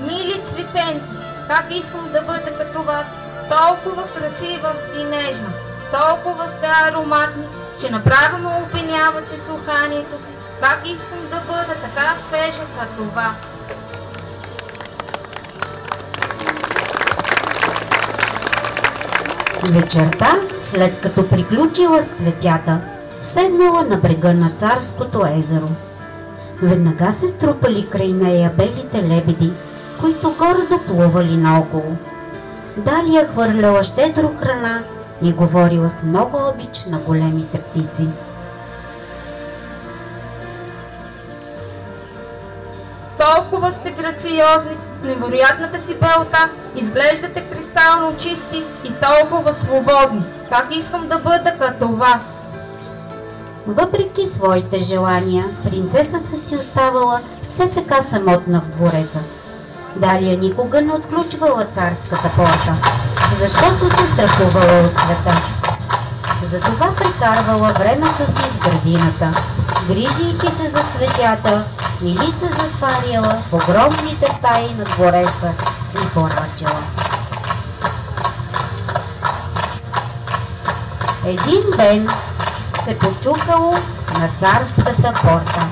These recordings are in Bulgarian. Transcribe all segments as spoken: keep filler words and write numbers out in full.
Мили цветенци, как искам да бъда като вас, толкова красива и нежна, толкова сте ароматни, че направо ме опенявате с уханието си. Как искам да бъда така свежа като вас. Вечерта, след като приключила с цветята, седнала на брега на Царското езеро. Веднага се струпали край нея белите лебеди, които гордо плували наоколо. Далия хвърляла щедро храна и говорила с много обич на големите птици. Толкова сте грациозни, в невероятната си белота, изглеждате кристално чисти и толкова свободни. Как искам да бъда като вас. Въпреки своите желания, принцесата си оставала все така самотна в двореца. Далия никога не отключвала царската порта, защото се страхувала от света. Затова прекарвала времето си в градината, грижейки се за цветята, или се затваряла в огромните стаи на двореца и порачила. Един ден се почукало на царската порта.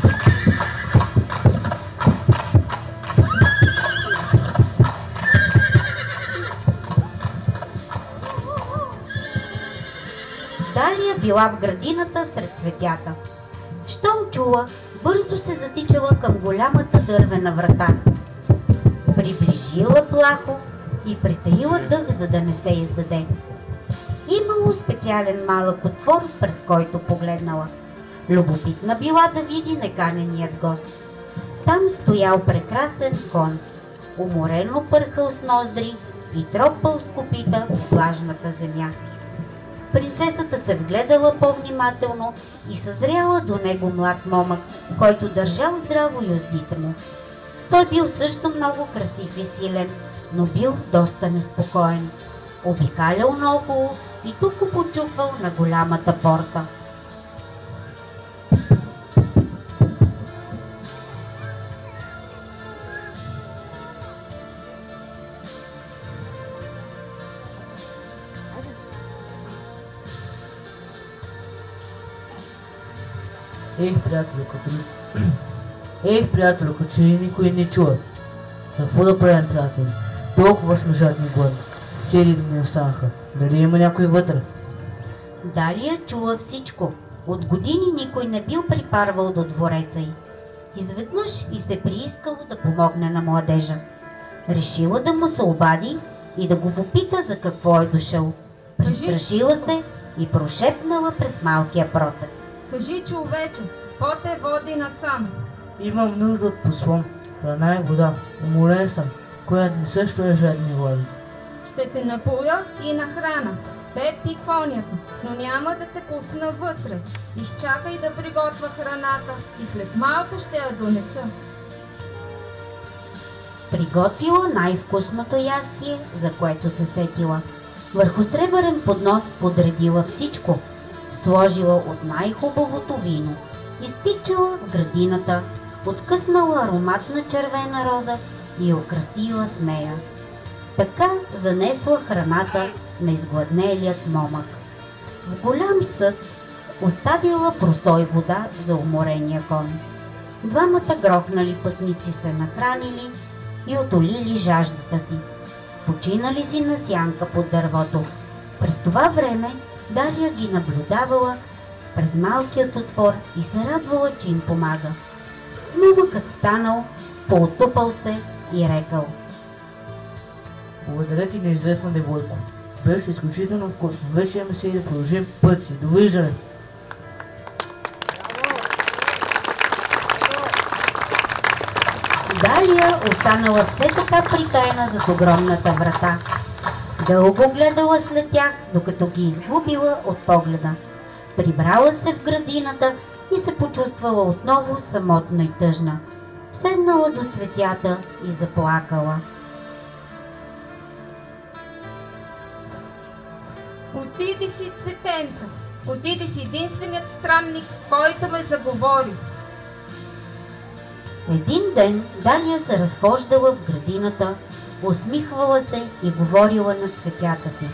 Далия била в градината сред цветята. Щом чула, бързо се затичала към голямата дървена врата. Приближила плахо и притаила дъх, за да не се издаде. Имало специален малък отвор, през който погледнала. Любопитна била да види неканеният гост. Там стоял прекрасен кон, уморено пърхал с ноздри и тропал с копита по влажната земя. Принцесата се вгледала по-внимателно и съзряла до него млад момък, който държал здраво юздите му. Той бил също много красив и силен, но бил доста неспокоен. Обикалял наоколо и тук почуквал на голямата порта. Ех, приятелю, като... Ех, приятелю, като че никой не чува. Какво да правим, приятелю? Толкова сме жадни и гладни. Сели не останаха. Дали има някой вътре? Далия чула всичко. От години никой не бил припарвал до двореца й. Изведнъж и се приискало да помогне на младежа. Решила да му се обади и да го попита за какво е дошъл. Престрашила се и прошепнала през малкия процеп. Кажи, човече, какво те води насам? Имам нужда от послон, храна и вода. Уморен съм, която ми също е жаден и гладен. Ще те напоя и нахрана, теб и конята, но няма да те пусна вътре. Изчакай да приготвя храната и след малко ще я донеса. Приготвила най-вкусното ястие, за което се сетила. Върху сребърен поднос подредила всичко. Сложила от най-хубавото вино. Изтичала в градината, откъснала ароматна червена роза и украсила с нея. Така занесла храната на изгладнелият момък. В голям съд оставила простой вода за уморения кон. Двамата грохнали пътници се нахранили и отолили жаждата си. Починали си на сянка под дървото. През това време Далия ги наблюдавала през малкият отвор и се радвала, че им помага. Момъкът станал, поотупал се и рекал: Благодаря ти, неизвестна девойко. Беше изключително вкусно. Вече имаме се и да продължим път си. Довиждане! Далия останала все така притайна зад огромната врата. Дълго гледала след тях, докато ги изгубила от погледа. Прибрала се в градината и се почувствала отново самотна и тъжна. Седнала до цветята и заплакала. Отиди си, цветенца, отиди си единственият странник, който ме заговори. Един ден Далия се разхождала в градината, усмихвала се и говорила на цветята си.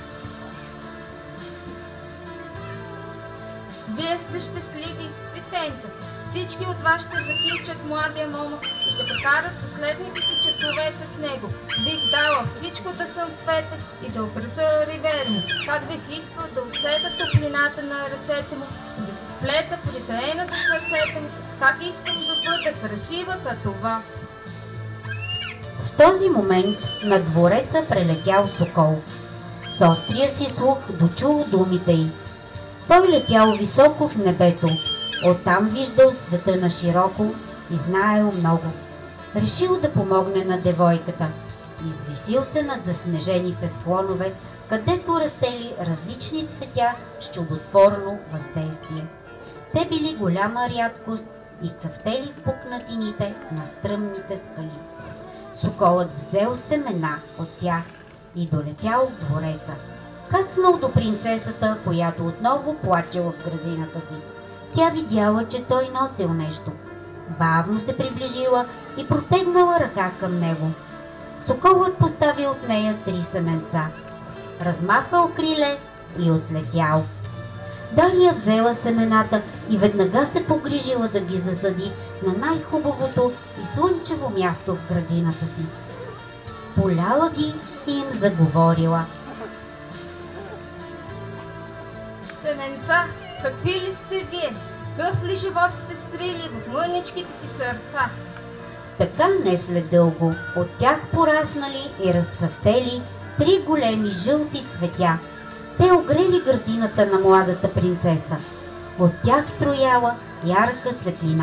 Вие сте щастливи, цветенца. Всички от вас ще закличат младия момък и ще прекарат последните си часове с него. Бих дала всичко да съм цветът и да украса ривера. Как бих искал да усета топлината на ръцете му и да се вплета притаеното сърцето му. Как искам да бъда красива като вас. В този момент над двореца прелетял сокол. С острия си слух дочул думите й. Той летял високо в небето, оттам виждал света на широко и знаел много. Решил да помогне на девойката. Извисил се над заснежените склонове, където растели различни цветя с чудотворно въздействие. Те били голяма рядкост и цъфтели в пукнатините на стръмните скали. Соколът взел семена от тях и долетял в двореца. Кацнал до принцесата, която отново плачела в градината си. Тя видяла, че той носил нещо. Бавно се приближила и протегнала ръка към него. Соколът поставил в нея три семенца. Размахал криле и отлетял. Далия взела семената и веднага се погрижила да ги засади на най-хубавото и слънчево място в градината си. Поляла ги и им заговорила. Семенца, какви ли сте вие? Какъв ли живот сте скрили в мъничките си сърца? Така не след дълго от тях пораснали и разцъфтели три големи жълти цветя. Те огрели градината на младата принцеса. От тях строяла ярка светлина.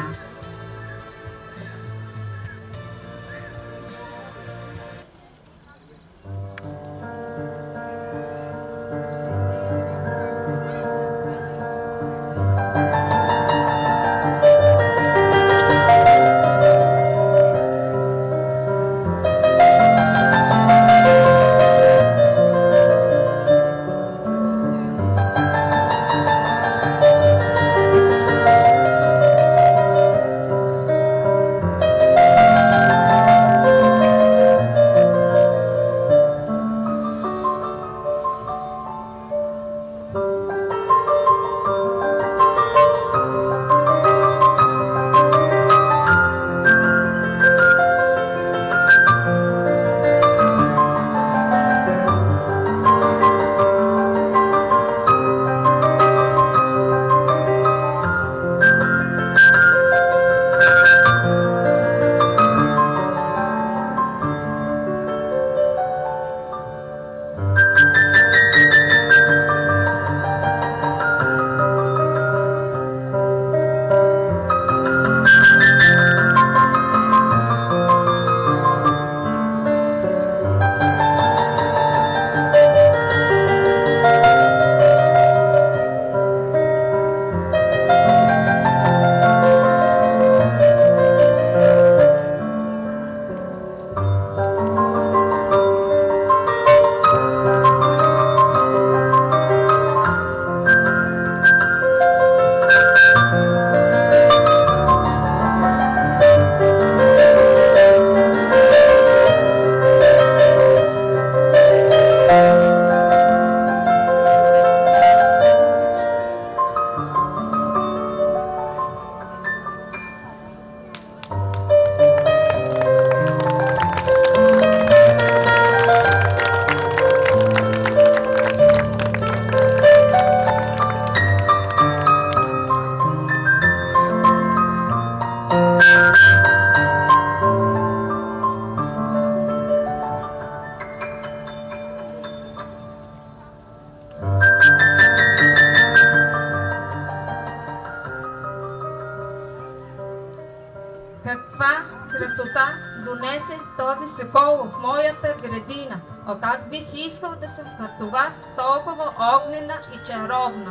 Каква красота донесе този сокол в моята градина. О, как бих искал да съм като вас, толкова огнена и чаровна.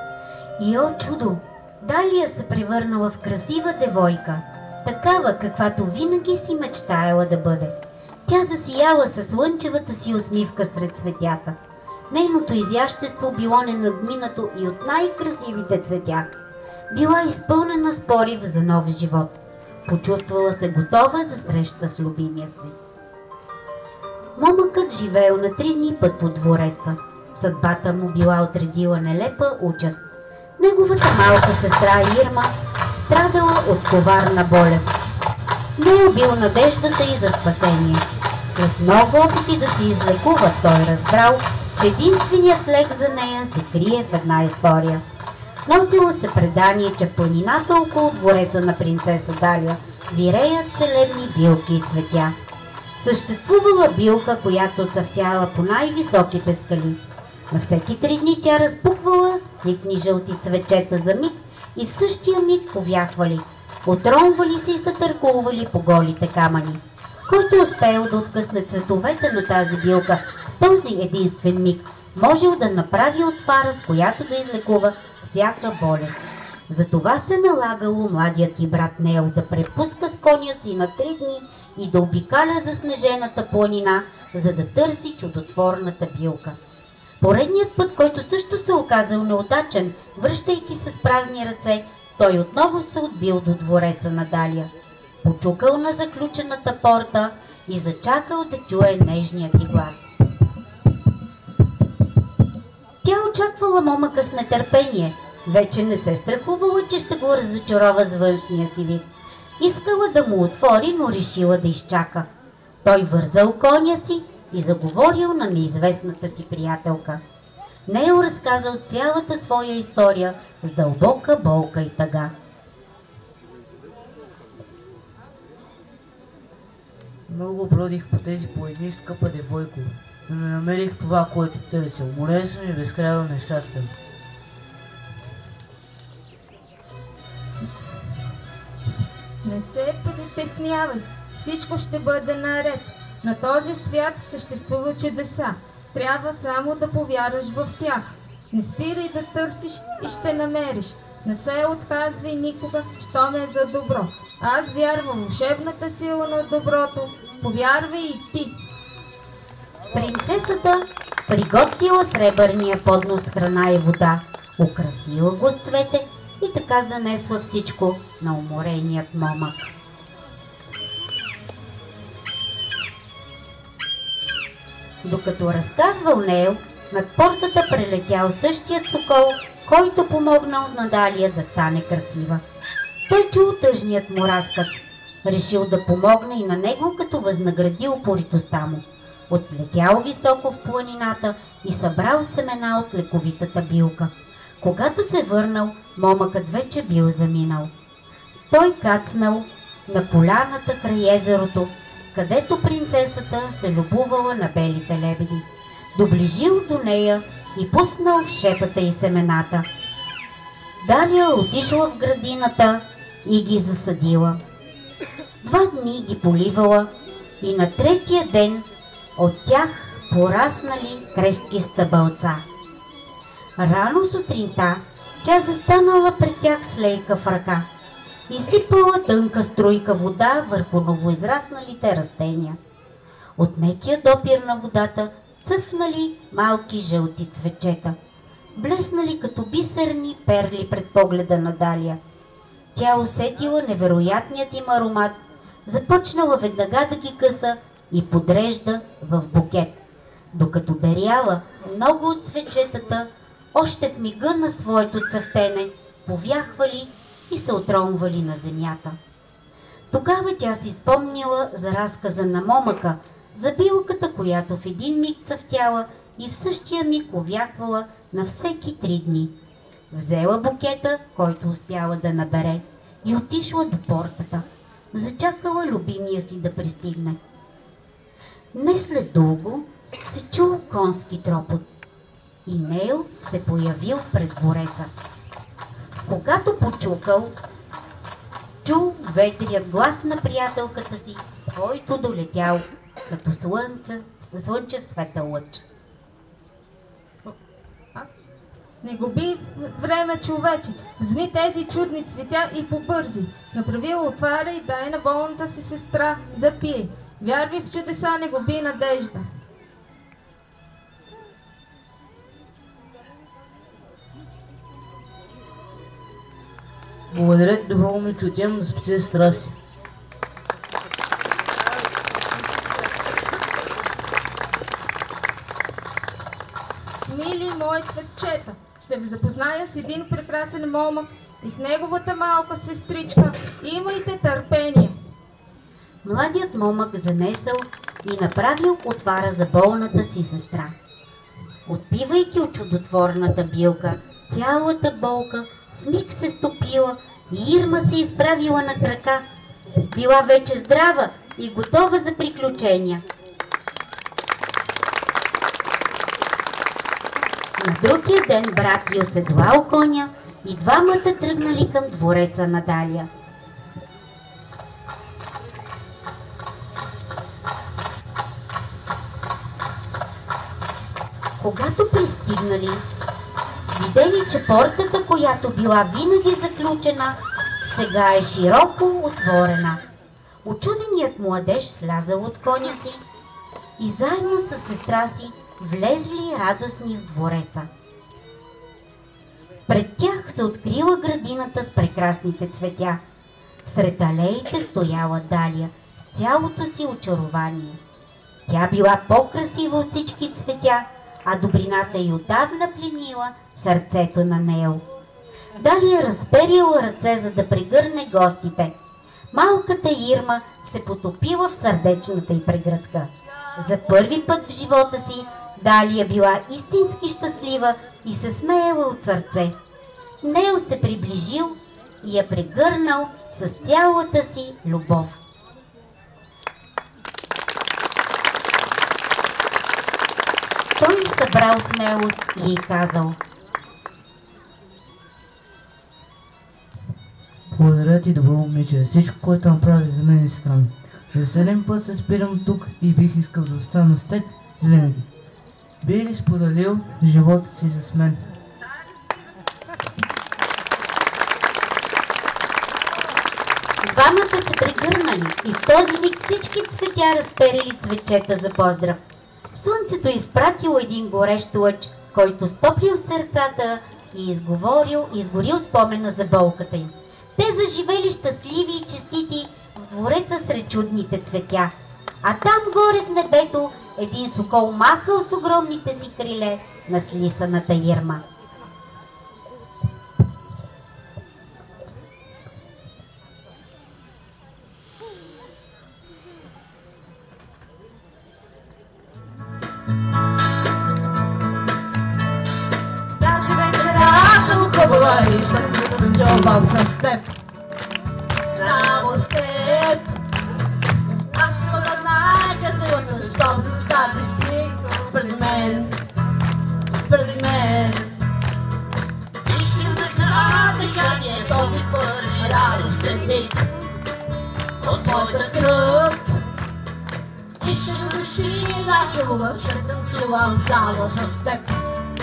И о чудо! Далия се превърнала в красива девойка, такава каквато винаги си мечтаела да бъде. Тя засияла със слънчевата си усмивка сред цветята. Нейното изящество било ненадминато и от най-красивите цветя. Била изпълнена с порив за нов живот. Почувствала се готова за среща с любимият си. Момъкът живеел на три дни път по двореца. Съдбата му била отредила нелепа участ. Неговата малка сестра Ирма страдала от коварна болест. Не е бил надеждата й за спасение. След много опити да се излекува, той разбрал, че единственият лек за нея се крие в една история. Носило се предание, че в планината около двореца на принцеса Далия виреят целебни билки и цветя. Съществувала билка, която цъфтяла по най-високите скали. На всеки три дни тя разпуквала ситни жълти цветчета за миг и в същия миг повяхвали. Отронвали се и се търкували по голите камъни. Който успеел да откъсне цветовете на тази билка в този единствен миг, можел да направи отвара, с която да излекува всяка болест. Затова се налагало младият и брат Нел да препуска с коня си на три дни и да обикаля заснежената планина, за да търси чудотворната билка. Поредният път, който също се оказал неудачен, връщайки се с празни ръце, той отново се отбил до двореца на Далия. Почукал на заключената порта и зачакал да чуе нежният ти глас. Тя очаквала момъка с нетърпение. Вече не се страхувала, че ще го разочарова с външния си вид. Искала да му отвори, но решила да изчака. Той вързал коня си и заговорил на неизвестната си приятелка. Нейл разказал цялата своя история с дълбока болка и тъга. Много бродих по тези планини, скъпа девойко, но не намерих това, което търсил. Уморен съм и безкрайно нещастен. Не се притеснявай, всичко ще бъде наред. На този свят съществуват чудеса. Трябва само да повярваш в тях. Не спирай да търсиш и ще намериш. Не се отказвай никога, що ме е за добро. Аз вярвам в волшебната сила на доброто. Повярвай и ти. Принцесата приготвила сребърния поднос с храна и вода, украсила го с цвете и така занесла всичко на умореният момък. Докато разказвал Нейл, над портата прелетял същият сокол, който помогнал на Далия да стане красива. Той чул тъжният му разказ. Решил да помогне и на него, като възнаградил упоритостта му. Отлетял високо в планината и събрал семена от лековитата билка. Когато се върнал, момъкът вече бил заминал. Той кацнал на поляната край езерото, където принцесата се любувала на белите лебеди. Доближил до нея и пуснал в шепата и семената. Далия отишла в градината и ги засадила. Два дни ги поливала и на третия ден от тях пораснали крехки стъбълца. Рано сутринта тя застанала пред тях с лейка в ръка и сипала тънка струйка вода върху новоизрасналите растения. От мекия допир на водата цъфнали малки жълти цветчета, блеснали като бисерни перли пред погледа на Далия. Тя усетила невероятният им аромат, започнала веднага да ги къса и подрежда в букет. Докато беряла, много от цветчетата още в мига на своето цъфтене повяхвали и се отронвали на земята. Тогава тя си спомнила за разказа на момъка, за билката, която в един миг цъфтяла и в същия миг увяхвала на всеки три дни. Взела букета, който успяла да набере, и отишла до портата. Зачакала любимия си да пристигне. Не след дълго се чул конски тропот и Нейл се появил пред двореца. Когато почукал, чул ведрият глас на приятелката си, който долетял като слънце, слънчев светъл лъч. Не губи време, човече. Взми тези чудни цветя и побързи. Направи отваря и дай на болната си сестра да пие. Вярвай в чудеса, не губи надежда. Благодаря ти, добро момиче, отивам да спаси сестра си. Мили мои цветчета, ще ви запозная с един прекрасен момък и с неговата малка сестричка. Имайте търпение. Младият момък занесъл и направил отвара за болната си сестра. Отпивайки от чудотворната билка, цялата болка вмиг се стопила и Ирма се изправила на крака. Била вече здрава и готова за приключения. На другия ден брат й оседлал коня и двамата тръгнали към двореца на Далия. Когато пристигнали, видели, че портата, която била винаги заключена, сега е широко отворена. Учуденият младеж слязал от коня си и заедно с сестра си влезли радостни в двореца. Пред тях се открила градината с прекрасните цветя. Сред алеите стояла Далия с цялото си очарование. Тя била по-красива от всички цветя, а добрината й отдавна пленила сърцето на Нео. Далия разперила ръце, за да прегърне гостите. Малката Ирма се потопила в сърдечната й прегръдка. За първи път в живота си Далия била истински щастлива и се смеяла от сърце. Нео се приближил и я прегърнал с цялата си любов. Той събрал смелост и й казал: Благодаря ти, добро момиче. Всичко, което направи за мен е странно. За седем път се спирам тук и бих искал да остана с теб завинаги. Би ли споделил живота си с мен? Двамата се прегърнали и в този миг всички цветя разперили цветчета за поздрав. Слънцето изпратило един горещ лъч, който стоплил сърцата и изговорил, изгорил спомена за болката им. Те заживели щастливи и честити в двореца сред чудните цветя. А там горе в небето един сокол махал с огромните си криле на слисаната Ирма. Тази вечера аз съм хубава и съм любов с теб. Само с теб. Аз ще бъда най-красивата, защото достатъчно преди мен, преди мен. И ще накара дихание този първи радостен миг от твоята кръв. И ще държи най-хубава, ще танцувам само с теб,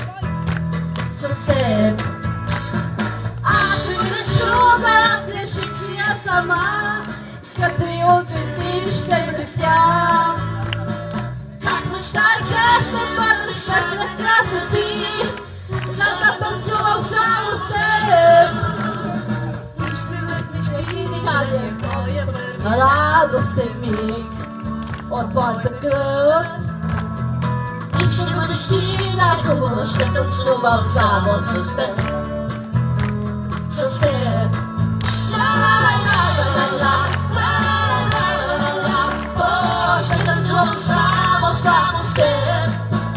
с теб. Аз ще бъда чуда, плешик си я сама, скъпи от звезди ще блестя. Как мечтай, че ще бъдеш прекрасна ти, за да танцувам само с теб. И ще лъкнеш и дихание, твоя първи радостен миг от твоята кръв. И ще бъдеш ти най-хубава, ще танцувам само с теб, с теб. О, ще танцувам само, само с теб.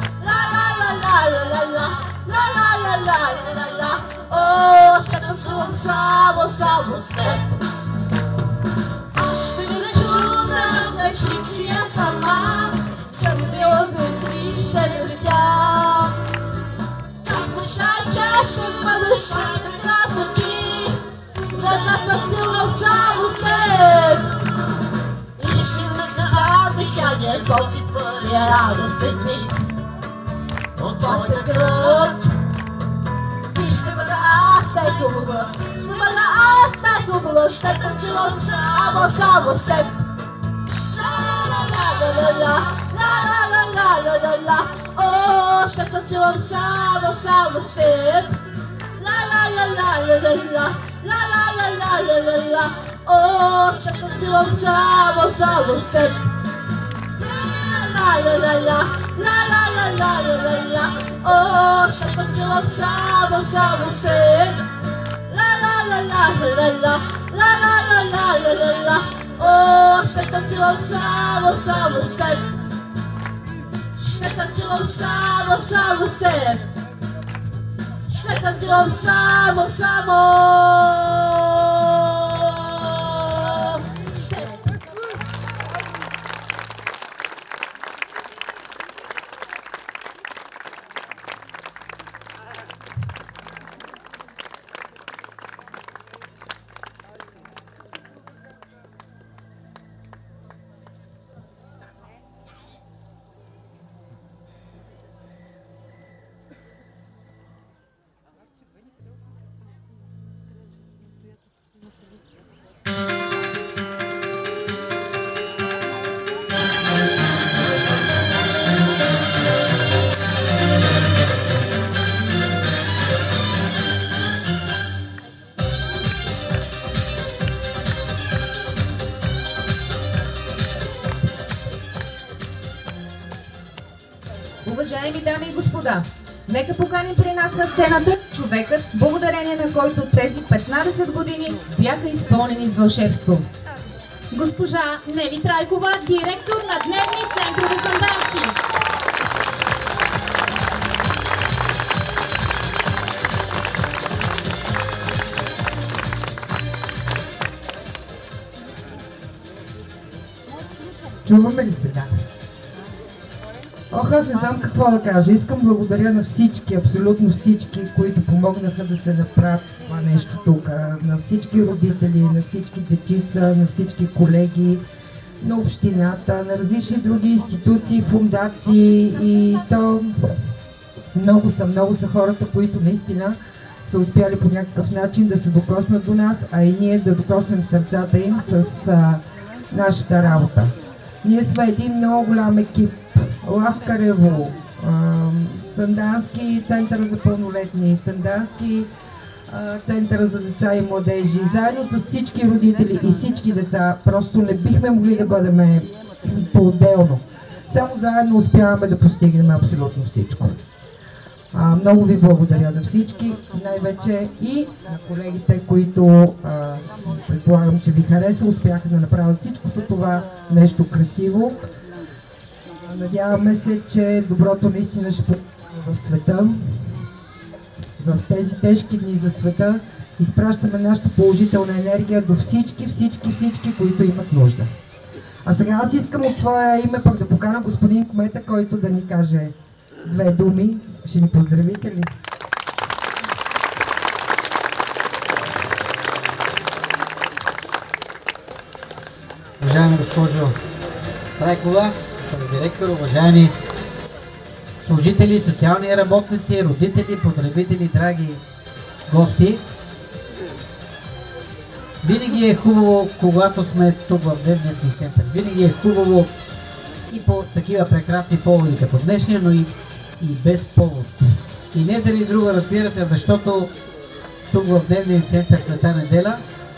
О, ще танцувам само, само с теб. Аз ще бъдеш чудна, плешик си я сама, скъпи от звезди ще блестя. Как мечтай, че ще бъдеш прекрасна ти, за да танцувам само с теб. И ще накара дихание този първия радостен миг от твоята кръв. И ще бъда аз най-хубава, ще бъда аз най-хубава, ще танцувам само, само с теб. Ла-ла-ла-ла-ла-ла, ла-ла-ла-ла-ла-ла, о, ще танцувам само, само с теб. Ла-ла-ла-ла-ла-ла, ла-ла-ла-ла-ла-ла, о, ще танцувам само, само с теб. Ла-ла-ла-ла, ла-ла-ла-ла-ла-ла, О, ще танцувам само, само се. Ла-ла-ла-ла-ла-ла, ла-ла-ла-ла-ла-ла. О, ще танцувам само, само се. Ще танцувам само, само се. Ще танцувам само, само се. Уважаеми дами и господа, нека поканим при нас на сцената човекът, благодарение на който тези петнадесет години бяха изпълнени с вълшебство. Госпожа Нели Трайкова, директор на дневни центрове Сандански. Чуваме ли сега? Ох, аз не знам какво да кажа. Искам благодаря на всички, абсолютно всички, които помогнаха да се направи това нещо тук. На всички родители, на всички дечица, на всички колеги, на общината, на различни други институции, фундации и то много са, много са хората, които наистина са успяли по някакъв начин да се докоснат до нас, а и ние да докоснем сърцата им с а, нашата работа. Ние сме един много голям екип. Ласкарево, Сандански центъра за пълнолетни, Сандански центъра за деца и младежи, заедно с всички родители и всички деца, просто не бихме могли да бъдем по-отделно. Само заедно успяваме да постигнем абсолютно всичко. А, много ви благодаря на всички, най-вече и на колегите, които а, предполагам, че ви хареса, успяха да направят всичкото това нещо красиво. Надяваме се, че доброто наистина ще продължи в света. В тези тежки дни за света изпращаме нашата положителна енергия до всички, всички, всички, които имат нужда. А сега аз искам от своя име пък да покана господин кмета, който да ни каже две думи. Ще ни поздравите ли? Уважаема госпожо Трайкова, директор, уважаеми служители, социални работници, родители, потребители, драги гости. Винаги е хубаво, когато сме тук в дневния ни център. Винаги е хубаво и по такива прекрасни поводи като днешния, но и, и без повод. И не заради друга, разбира се, защото тук в дневния център Света неделя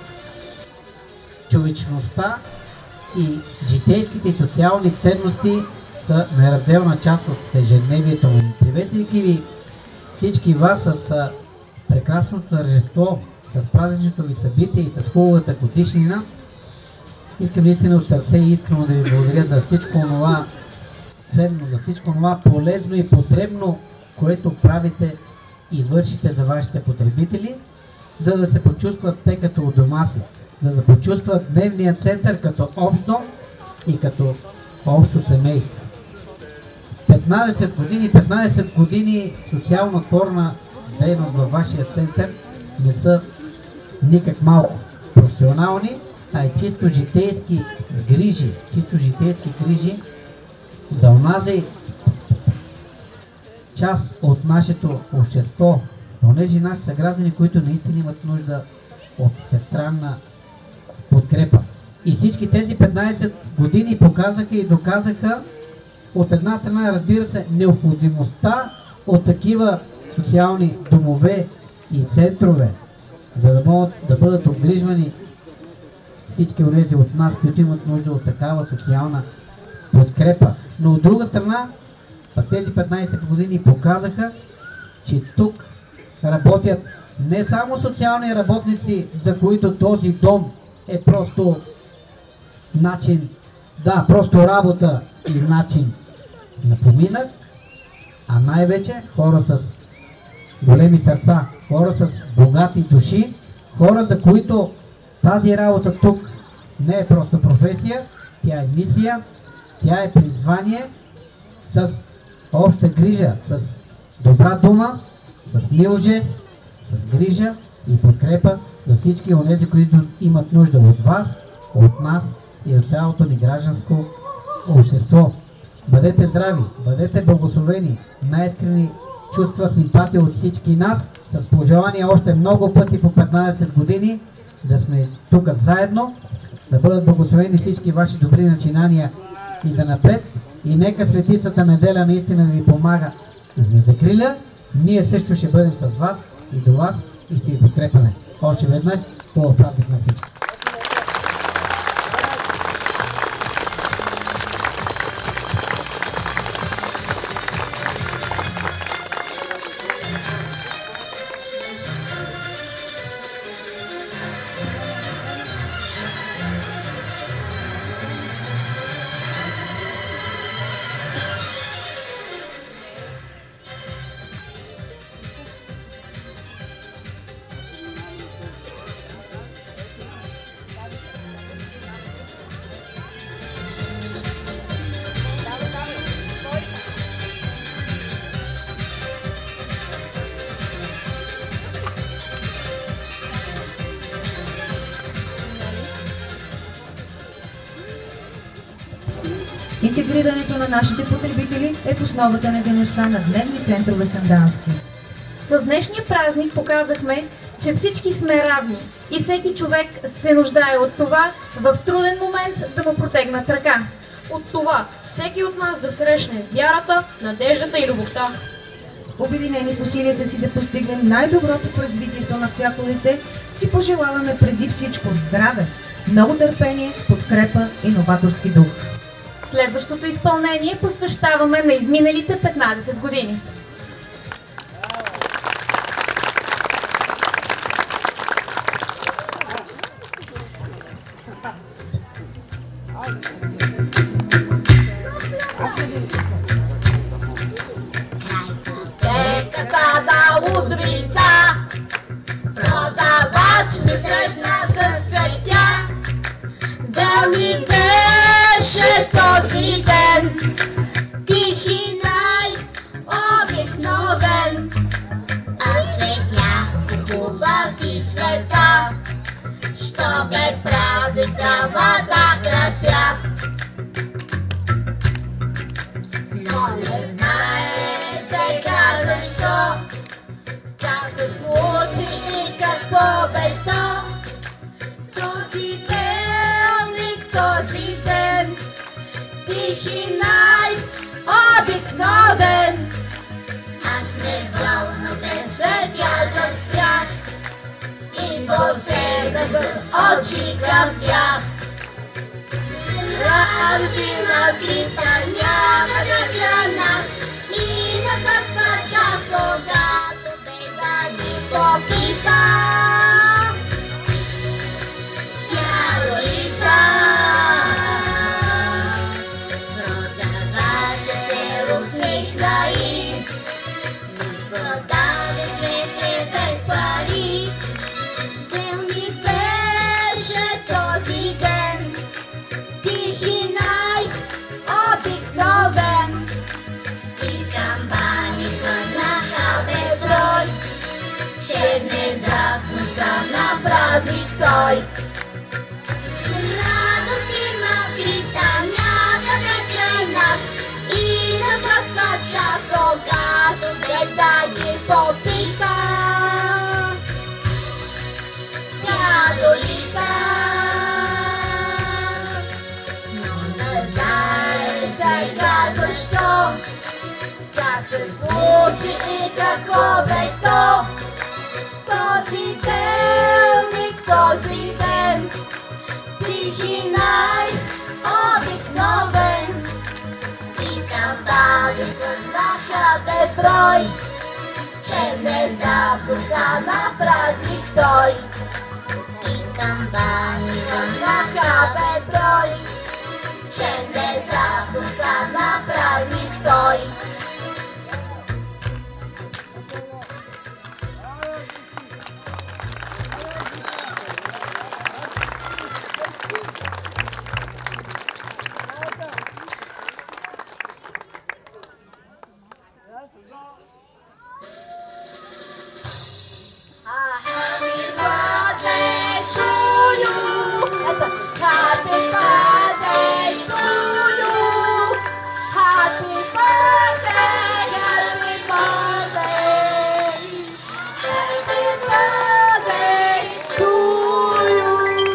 човечността и житейските и социални ценности са неразделна част от ежедневието му. Приветствайки ви всички вас с прекрасното тържество, с празничното ви събитие и с хубавата годишнина, искам наистина от сърце и искрено да ви благодаря за всичко това ценно, за всичко това полезно и потребно, което правите и вършите за вашите потребители, за да се почувстват те като у дома си, за да почувстват дневния център като общо и като общо семейство. петнадесет години, петнадесет години социално-творна дейност във вашия център не са никак малко професионални, а и чисто житейски грижи, чисто житейски грижи за онази част от нашето общество, за онези наши съграждани, които наистина имат нужда от всестранна подкрепа. И всички тези петнадесет години показаха и доказаха от една страна, разбира се, необходимостта от такива социални домове и центрове, за да могат да бъдат обгрижвани всички онези от нас, които имат нужда от такава социална подкрепа. Но от друга страна, Пък тези петнайсет години показаха, че тук работят не само социални работници, за които този дом е просто начин, да, просто работа и начин на поминък, а най-вече хора с големи сърца, хора с богати души, хора, за които тази работа тук не е просто професия, тя е мисия, тя е призвание с обща грижа, с добра дума, с мил жест, с грижа и подкрепа за всички онези, които имат нужда от вас, от нас и от цялото ни гражданско общество. Бъдете здрави, бъдете благословени, най-искрени чувства, симпатия от всички нас, с пожелание още много пъти по петнайсет години да сме тук заедно, да бъдат благословени всички ваши добри начинания и за напред. И нека светицата Неделя наистина да ви помага и да ни закриля. Ние също ще бъдем с вас и до вас и ще ви подкрепяме. Още веднъж хубав празник на всички! Интегрирането на нашите потребители е в основата на дейността на дневни центрове Сандански. С днешния празник показахме, че всички сме равни и всеки човек се нуждае от това в труден момент да му протегнат ръка. От това всеки от нас да срещне вярата, надеждата и любовта. Обединени в усилията си да постигнем най-доброто в развитието на всяко дете, си пожелаваме преди всичко здраве, много търпение, подкрепа и новаторски дух. Следващото изпълнение посвещаваме на изминалите петнайсет години. Пътеката да удрita, продавач ми срещна с цветя. Да ми беше този ден, тих и най-обикновен. А цветя купува си света, що е празник трябва да крася. Но не знае сега защо, как се случи и какво бе то. Този делник, този ден, тих и най-обикновен. Аз невълнуден седя да спрях и посегна с очи към тях. Радостина скрита някъде край нас и настъпва час, когато без да ни попита. Тя долита. Продавачът се усмихна и ни подаде цвете без пари. Делник беше този ден, тих и най-обикновен. И камбани звъннаха безброй, че внезапно стана празник той. Радост има скрита някъде край нас и настъпва час, когато без да ни попита. Тя долита. Сега защо, как се случи и какво бе то. Този делник, този ден, тих и най-обикновен. И камбани звъннаха безброй, че внезапно стана празник той. И камбани замахаха безброй, че внезапно стана празник той. Happy birthday to you. Happy birthday to you. Happy birthday, happy birthday. Happy birthday to you.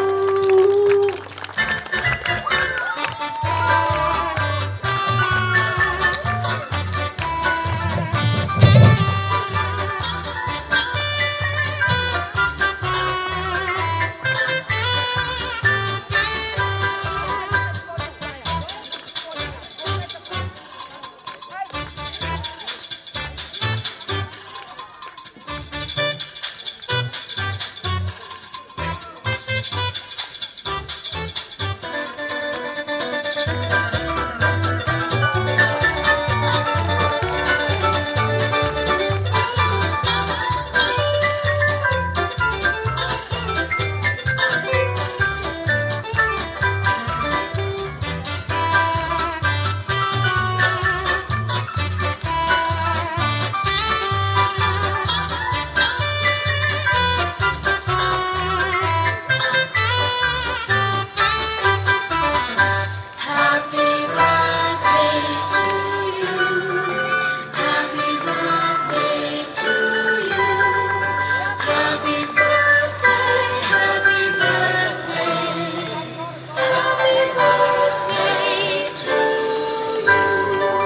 Happy birthday to you. Happy birthday to you. Happy birthday, happy birthday. Happy birthday to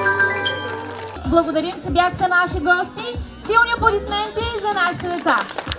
you. Благодарим, че бяхте наши гости. Силни аплодисменти за нашите деца!